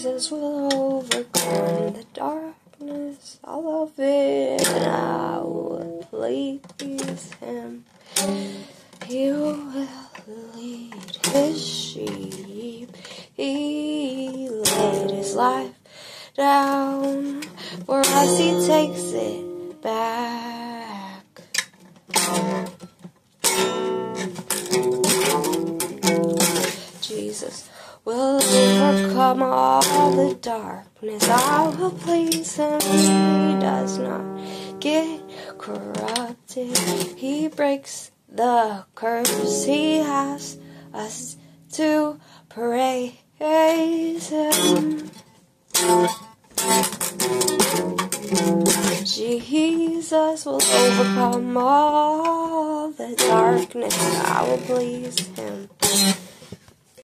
Jesus will overcome the darkness. I love it, and I will please him. He will lead his sheep. He laid his life down for us. He takes it back. Jesus will overcome all the darkness. I will please him. He does not get corrupted. He breaks the curse. He has us to praise him. Jesus will overcome all the darkness. I will please him.